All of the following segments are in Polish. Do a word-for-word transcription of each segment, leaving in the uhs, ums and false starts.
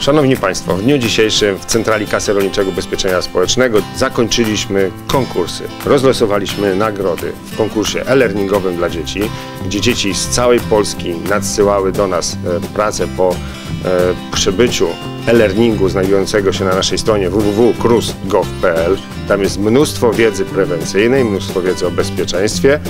Szanowni Państwo, w dniu dzisiejszym w Centrali Kasy Rolniczego Ubezpieczenia Społecznego zakończyliśmy konkursy. Rozlosowaliśmy nagrody w konkursie e-learningowym dla dzieci, gdzie dzieci z całej Polski nadsyłały do nas pracę po przybyciu e-learningu znajdującego się na naszej stronie w w w kropka krus kropka gov kropka p l. Tam jest mnóstwo wiedzy prewencyjnej, mnóstwo wiedzy o bezpieczeństwie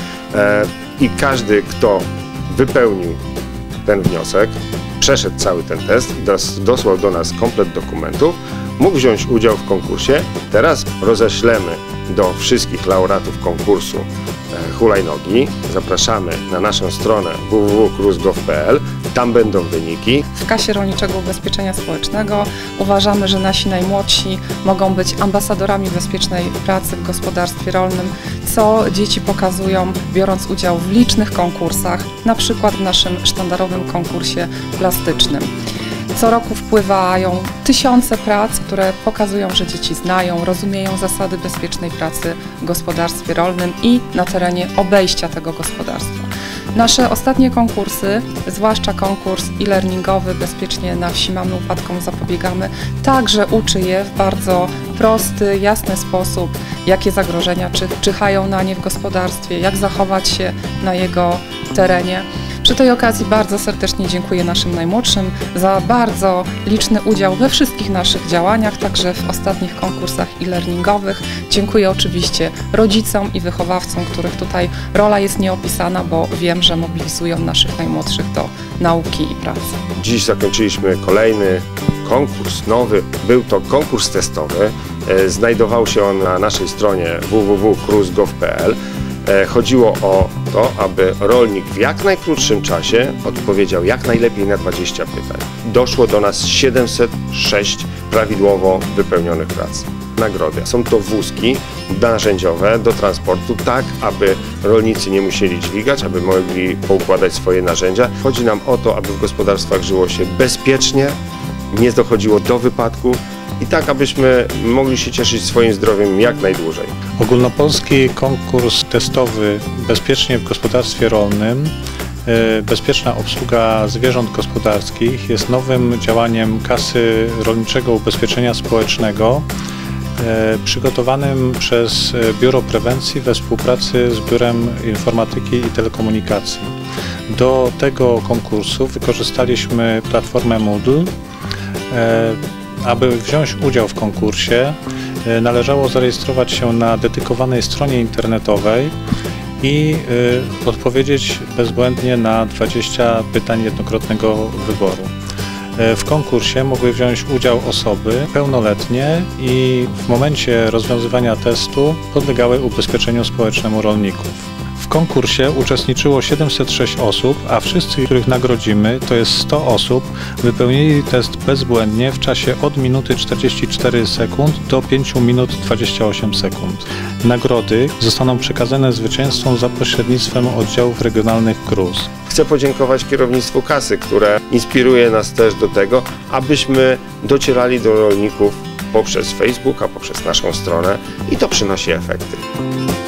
i każdy, kto wypełnił ten wniosek, przeszedł cały ten test i dosłał do nas komplet dokumentów, mógł wziąć udział w konkursie. Teraz roześlemy do wszystkich laureatów konkursu hulajnogi. Zapraszamy na naszą stronę w w w kropka krus kropka gov kropka p l. Tam będą wyniki. W Kasie Rolniczego Ubezpieczenia Społecznego uważamy, że nasi najmłodsi mogą być ambasadorami bezpiecznej pracy w gospodarstwie rolnym, co dzieci pokazują, biorąc udział w licznych konkursach, na przykład w naszym sztandarowym konkursie plastycznym. Co roku wpływają tysiące prac, które pokazują, że dzieci znają, rozumieją zasady bezpiecznej pracy w gospodarstwie rolnym i na terenie obejścia tego gospodarstwa. Nasze ostatnie konkursy, zwłaszcza konkurs e-learningowy Bezpiecznie na wsi mamy, upadkom zapobiegamy, także uczy je w bardzo prosty, jasny sposób, jakie zagrożenia czy, czyhają na nie w gospodarstwie, jak zachować się na jego terenie. Przy tej okazji bardzo serdecznie dziękuję naszym najmłodszym za bardzo liczny udział we wszystkich naszych działaniach, także w ostatnich konkursach e-learningowych. Dziękuję oczywiście rodzicom i wychowawcom, których tutaj rola jest nieopisana, bo wiem, że mobilizują naszych najmłodszych do nauki i pracy. Dziś zakończyliśmy kolejny konkurs nowy. Był to konkurs testowy. Znajdował się on na naszej stronie w w w kropka krus kropka gov kropka p l. Chodziło o to, aby rolnik w jak najkrótszym czasie odpowiedział jak najlepiej na dwadzieścia pytań. Doszło do nas siedemset sześć prawidłowo wypełnionych prac. Nagrody. Są to wózki narzędziowe do transportu, tak aby rolnicy nie musieli dźwigać, aby mogli poukładać swoje narzędzia. Chodzi nam o to, aby w gospodarstwach żyło się bezpiecznie, nie dochodziło do wypadków i tak, abyśmy mogli się cieszyć swoim zdrowiem jak najdłużej. Ogólnopolski konkurs testowy Bezpiecznie w gospodarstwie rolnym, bezpieczna obsługa zwierząt gospodarskich jest nowym działaniem Kasy Rolniczego Ubezpieczenia Społecznego, przygotowanym przez Biuro Prewencji we współpracy z Biurem Informatyki i Telekomunikacji. Do tego konkursu wykorzystaliśmy platformę Moodle. Aby wziąć udział w konkursie, należało zarejestrować się na dedykowanej stronie internetowej i odpowiedzieć bezbłędnie na dwadzieścia pytań jednokrotnego wyboru. W konkursie mogły wziąć udział osoby pełnoletnie i w momencie rozwiązywania testu podlegały ubezpieczeniu społecznemu rolników. W konkursie uczestniczyło siedemset sześć osób, a wszyscy, których nagrodzimy, to jest sto osób, wypełnili test bezbłędnie w czasie od minuty czterdzieści cztery sekund do pięciu minut dwadzieścia osiem sekund. Nagrody zostaną przekazane zwycięzcom za pośrednictwem oddziałów regionalnych K R U S. Chcę podziękować kierownictwu kasy, które inspiruje nas też do tego, abyśmy docierali do rolników poprzez Facebooka, poprzez naszą stronę i to przynosi efekty.